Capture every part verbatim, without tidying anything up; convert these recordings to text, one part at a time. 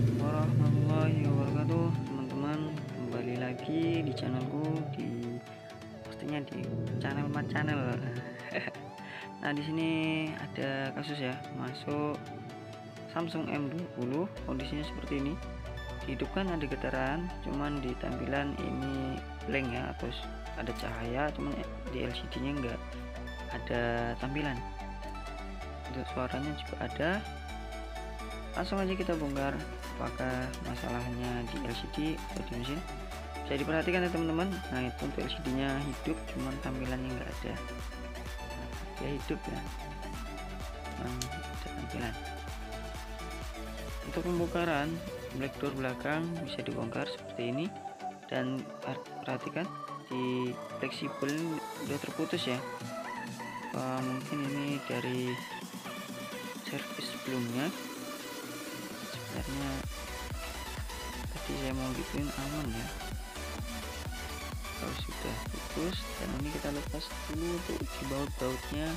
warahmatullahi wabarakatuh, teman-teman. Kembali lagi di channelku, di pastinya di channel Mat Channel. Nah, di sini ada kasus ya, masuk Samsung M dua puluh, kondisinya seperti ini. Dihidupkan ada getaran, cuman di tampilan ini blank ya, atau ada cahaya, cuman di L C D-nya enggak ada tampilan. Untuk suaranya juga ada. Langsung aja kita bongkar apakah masalahnya di L C D atau di mesin. Bisa diperhatikan ya teman-teman. Nah, itu untuk L C D nya hidup, cuman tampilannya enggak ada. Ya hidup ya, cuman ada tampilan. Untuk pembongkaran black door belakang bisa dibongkar seperti ini, dan perhatikan di fleksibel udah terputus ya. Wah, mungkin ini dari servis sebelumnya. Sebenarnya tadi saya mau gituin aman ya, kalau sudah putus. Dan ini kita lepas dulu untuk uji baut-bautnya.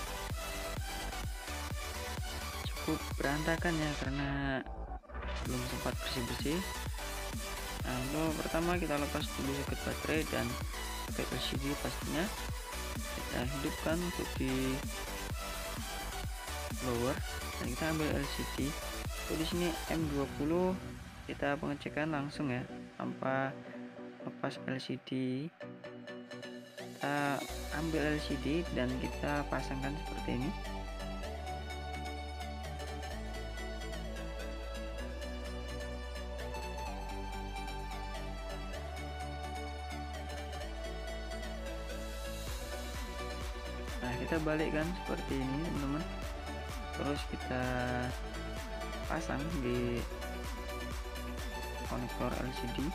Cukup berantakan ya, karena belum sempat bersih-bersih. Nah, untuk pertama kita lepas dulu soket baterai dan soket L C D pastinya. Kita hidupkan untuk di lower dan kita ambil L C D. Jadi di sini M dua puluh kita pengecekan langsung ya, tanpa lepas L C D. Kita ambil L C D dan kita pasangkan seperti ini. Nah, kita balikkan seperti ini teman-teman, terus kita pasang di konektor L C D.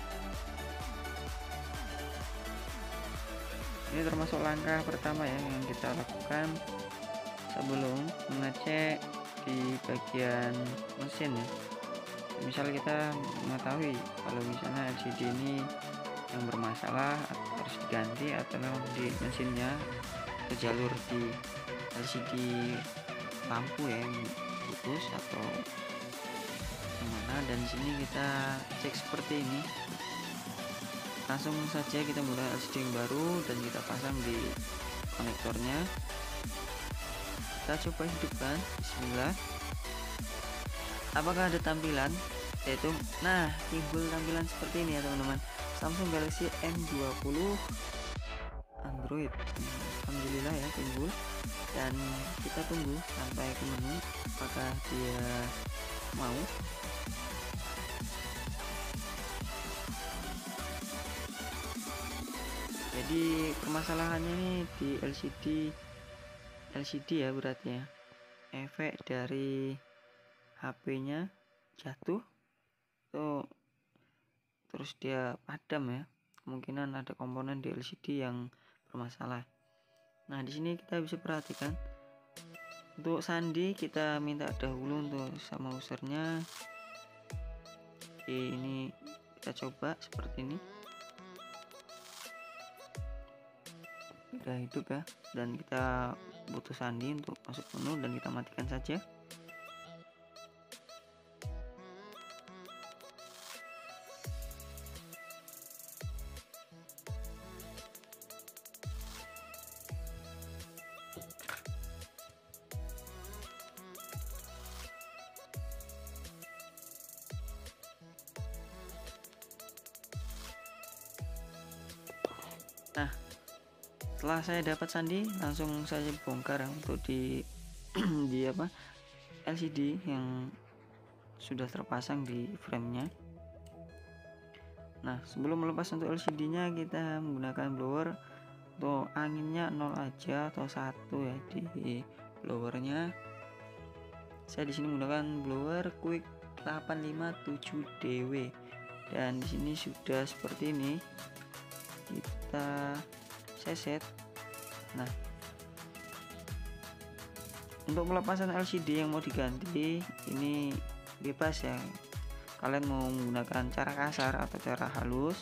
Ini termasuk langkah pertama ya yang kita lakukan sebelum mengecek di bagian mesin ya. Misal kita mengetahui kalau misalnya L C D ini yang bermasalah atau harus diganti, atau memang di mesinnya atau jalur di L C D lampu ya yang putus atau gimana. Dan di sini kita cek seperti ini. Langsung saja kita mulai L C D yang baru dan kita pasang di konektornya. Kita coba hidupkan, bismillah. Apakah ada tampilan? Yaitu, nah, timbul tampilan seperti ini ya teman-teman. Samsung Galaxy M dua puluh Android. Alhamdulillah ya timbul. Dan kita tunggu sampai ke menu apakah dia mau. Jadi permasalahannya ini di L C D L C D ya, berarti ya efek dari H P-nya jatuh tuh, terus dia padam ya. Kemungkinan ada komponen di L C D yang bermasalah. Nah, di sini kita bisa perhatikan untuk sandi kita minta dahulu untuk sama usernya. Oke, ini kita coba seperti ini. Udah hidup ya, dan kita butuh sandi untuk masuk menu dan kita matikan saja. Nah, setelah saya dapat sandi, langsung saja bongkar untuk di di apa L C D yang sudah terpasang di framenya. Nah, sebelum melepas untuk L C D-nya kita menggunakan blower. Untuk anginnya nol aja atau satu ya di blowernya. Saya di sini menggunakan blower Quick delapan lima tujuh D W dan di sini sudah seperti ini. Kita set. Nah, untuk pelepasan L C D yang mau diganti ini bebas ya. Kalian mau menggunakan cara kasar atau cara halus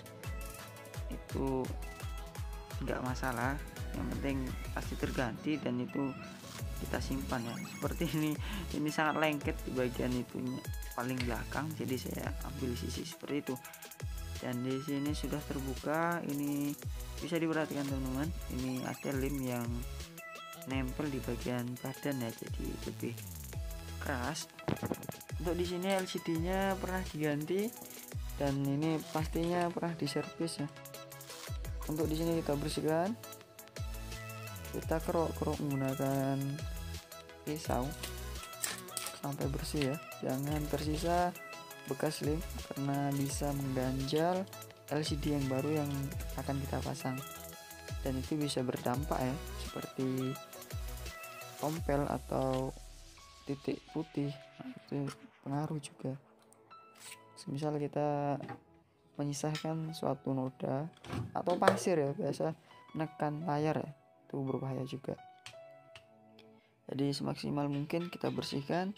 itu enggak masalah, yang penting pasti terganti dan itu kita simpan ya. Seperti ini, ini sangat lengket di bagian itunya paling belakang, jadi saya ambil sisi seperti itu. Dan di sini sudah terbuka, ini bisa diperhatikan teman-teman, ini ada lem yang nempel di bagian badan ya, jadi lebih keras. Untuk di sini L C D-nya pernah diganti dan ini pastinya pernah diservis ya. Untuk di sini kita bersihkan, kita kerok-kerok menggunakan pisau sampai bersih ya, jangan tersisa bekas lem karena bisa mengganjal L C D yang baru yang akan kita pasang, dan itu bisa berdampak ya, seperti tompel atau titik putih. Nah, itu pengaruh juga. Semisal kita menyisahkan suatu noda atau pasir ya, biasa nekan layar ya, itu berbahaya juga. Jadi semaksimal mungkin kita bersihkan.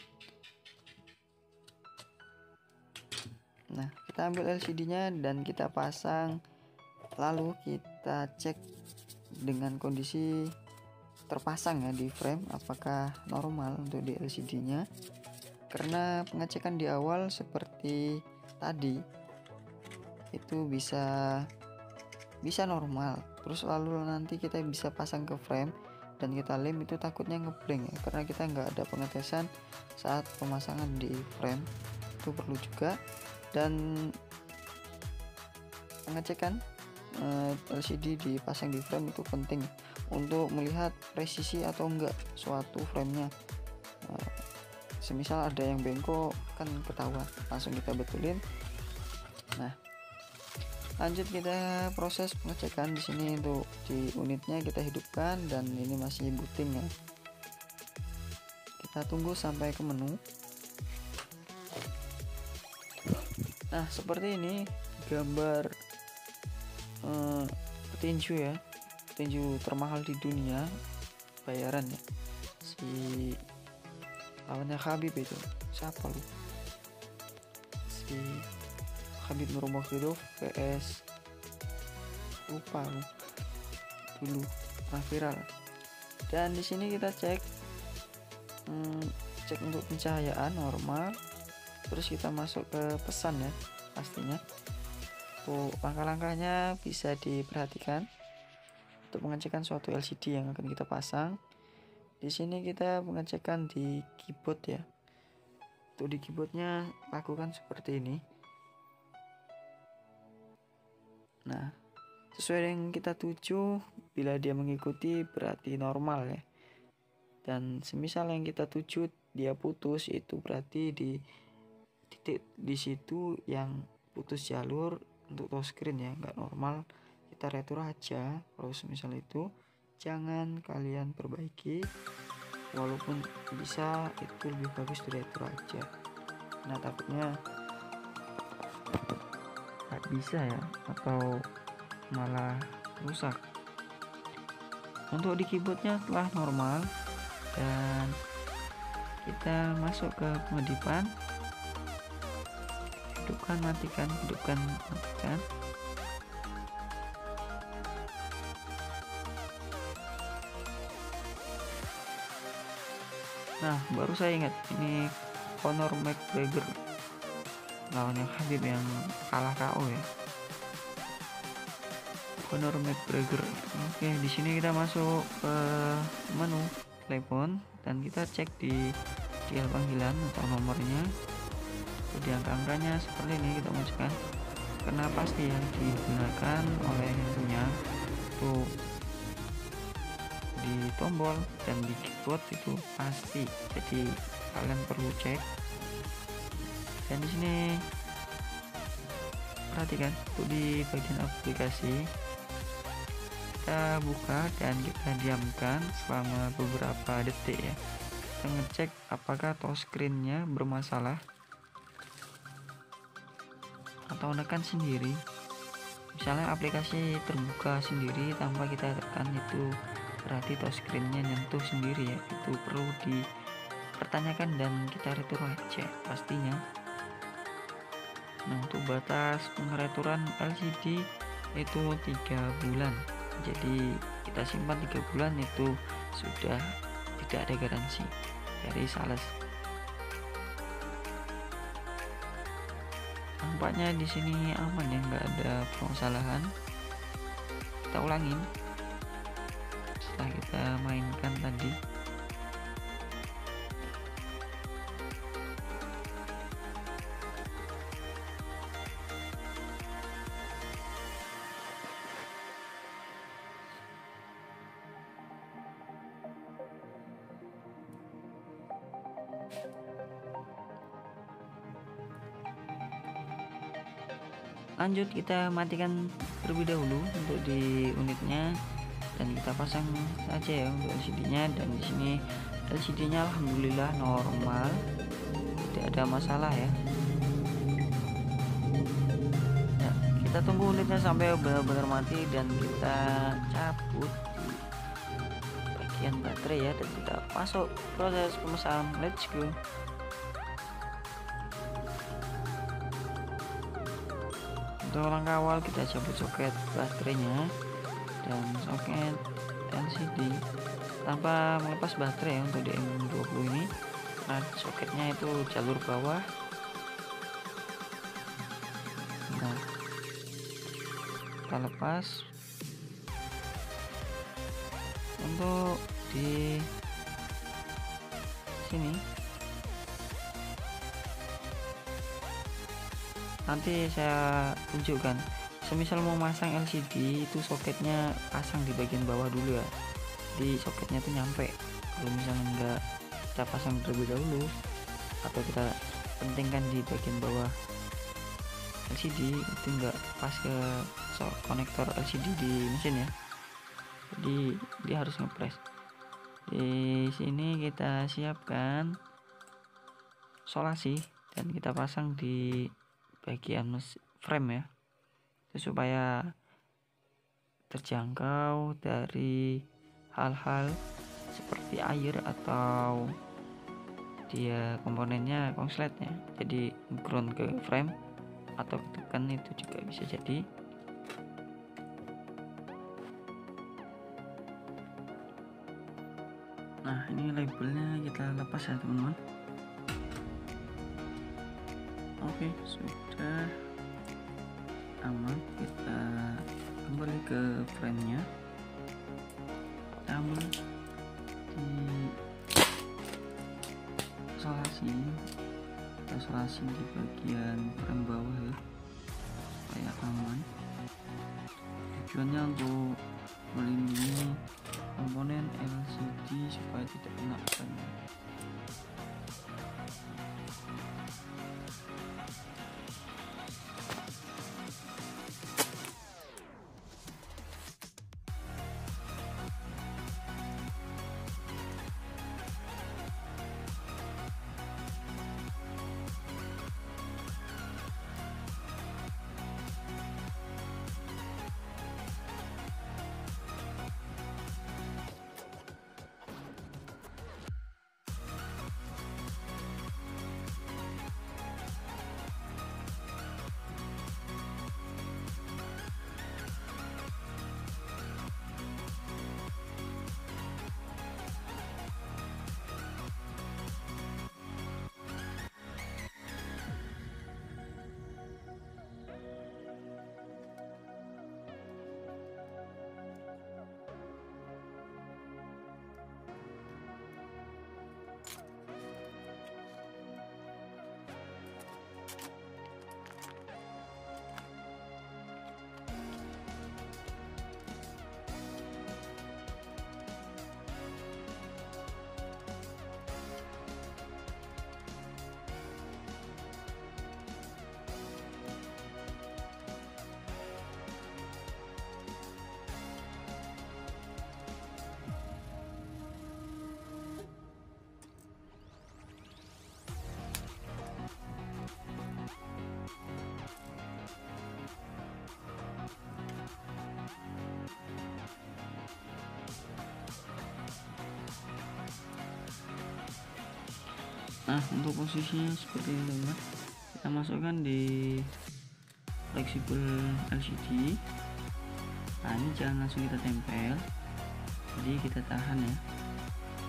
Nah, kita ambil L C D-nya dan kita pasang, lalu kita cek dengan kondisi terpasang ya di frame apakah normal untuk di L C D-nya. Karena pengecekan di awal seperti tadi itu bisa bisa normal, terus lalu nanti kita bisa pasang ke frame dan kita lem, itu takutnya ngeblank ya, karena kita nggak ada pengetesan saat pemasangan di frame, itu perlu juga. Dan pengecekan uh, L C D dipasang di frame itu penting untuk melihat presisi atau enggak suatu framenya. Uh, semisal ada yang bengkok kan ketahuan, langsung kita betulin. Nah, lanjut kita proses pengecekan di sini. Untuk di unitnya kita hidupkan dan ini masih booting ya. Kita tunggu sampai ke menu. Nah, seperti ini gambar eh, petinju ya, petinju termahal di dunia bayaran ya, si lawannya Khabib itu siapa lu, si Khabib Nurmagomedov vs lupa lu dulu pernah viral. Dan di sini kita cek hmm, cek untuk pencahayaan normal, terus kita masuk ke pesan ya, pastinya tuh langkah-langkahnya bisa diperhatikan untuk pengecekan suatu L C D yang akan kita pasang. Di sini kita pengecekan di keyboard ya. Untuk di keyboardnya lakukan seperti ini. Nah, sesuai yang kita tuju, bila dia mengikuti berarti normal ya. Dan semisal yang kita tuju dia putus, itu berarti di titik di situ yang putus jalur untuk touchscreen ya, nggak normal. Kita retro aja. Kalau semisal itu jangan kalian perbaiki, walaupun bisa itu lebih bagus di retro aja. Nah, takutnya nggak bisa ya, atau malah rusak. Untuk di keyboardnya telah normal dan kita masuk ke pengedipan. Hidupkan, matikan, hidupkan, matikan. Nah, baru saya ingat, ini Conor McGregor lawannya Khabib yang kalah K O ya, Conor McGregor. Oke, di sini kita masuk ke menu telepon dan kita cek di dial panggilan atau nomornya. Di angka-angkanya seperti ini kita masukkan, karena pasti yang digunakan oleh yang punya tuh di tombol dan di keyboard itu pasti, jadi kalian perlu cek. Dan di sini perhatikan untuk di bagian aplikasi, kita buka dan kita diamkan selama beberapa detik ya. Kita ngecek apakah touchscreen-nya bermasalah atau nekan sendiri. Misalnya aplikasi terbuka sendiri tanpa kita tekan, itu berarti touchscreen-nya nyentuh sendiri ya, itu perlu dipertanyakan dan kita retur aja pastinya. Nah, untuk batas pengereturan L C D itu tiga bulan, jadi kita simpan tiga bulan itu sudah tidak ada garansi dari sales. Nampaknya di sini aman ya, nggak ada permasalahan. Kita ulangin setelah kita mainkan tadi. Lanjut, kita matikan terlebih dahulu untuk di unitnya dan kita pasang saja ya untuk L C D-nya. Dan di sini L C D-nya alhamdulillah normal, tidak ada masalah ya. Nah, kita tunggu unitnya sampai benar-benar mati dan kita cabut bagian baterai ya, dan kita masuk proses pemesanan. Let's go. Untuk langkah awal kita cabut soket baterainya dan soket L C D tanpa melepas baterai ya untuk D M dua puluh ini. Nah, soketnya itu jalur bawah. Nah, kita lepas. Untuk di sini nanti saya tunjukkan, semisal mau masang L C D itu soketnya pasang di bagian bawah dulu ya, di soketnya itu nyampe. Kalau misalnya enggak kita pasang terlebih dahulu atau kita pentingkan di bagian bawah L C D, itu enggak pas ke konektor L C D di mesin ya, jadi dia harus ngepres. Di sini kita siapkan solasi dan kita pasang di bagian frame ya, itu supaya terjangkau dari hal-hal seperti air atau dia komponennya konsletnya, jadi ground ke frame atau ketekan itu juga bisa jadi. Nah, ini labelnya kita lepas ya teman-teman. Oke, sudah aman. Kita kembali ke frame-nya, kita ambil di isolasi, isolasi di bagian frame bawah ya, supaya aman. Tujuannya untuk melindungi komponen L C D supaya tidak kena frame. Nah, untuk posisinya seperti ini ya, kita masukkan di fleksibel L C D. Nah, ini jangan langsung kita tempel, jadi kita tahan ya,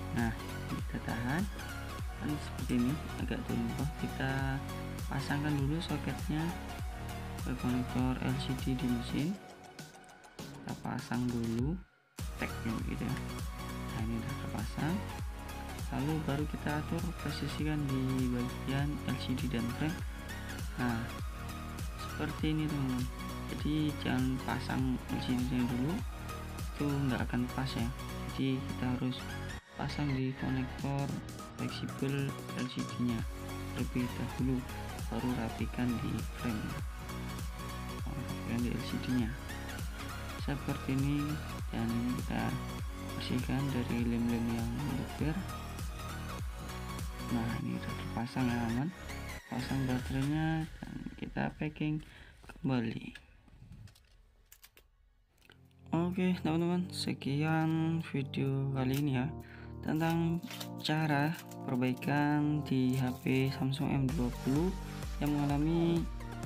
Nah, kita tahan kan seperti ini, agak turun. Kita pasangkan dulu soketnya ke konektor L C D di mesin. Kita pasang dulu tagnya gitu ya. Nah, ini udah terpasang. Lalu baru kita atur posisikan di bagian L C D dan frame. Nah, seperti ini teman-teman. Jadi jangan pasang L C D nya dulu, itu nggak akan pas ya. Jadi kita harus pasang di konektor fleksibel L C D nya terlebih dahulu, baru rapikan di frame, rapikan di L C D nya seperti ini. Dan ini kita bersihkan dari lem-lem yang luber. Nah, ini sudah terpasang ya aman. Pasang baterainya dan kita packing kembali. Oke teman-teman, sekian video kali ini ya tentang cara perbaikan di H P Samsung M dua puluh yang mengalami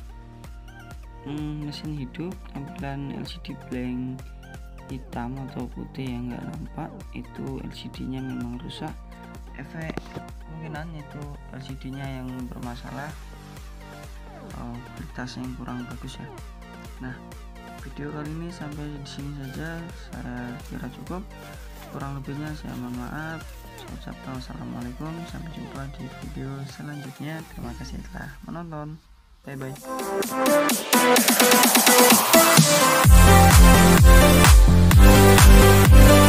hmm, mesin hidup, tampilan L C D blank hitam atau putih yang enggak nampak. Itu L C D nya memang rusak, efek kemungkinan itu L C D nya yang bermasalah, oh, kualitasnya yang kurang bagus ya. Nah, video kali ini sampai di sini saja, saya kira cukup. Kurang lebihnya saya mohon maaf. Saya ucapkan wassalamualaikum, sampai jumpa di video selanjutnya. Terima kasih telah menonton. Bye bye.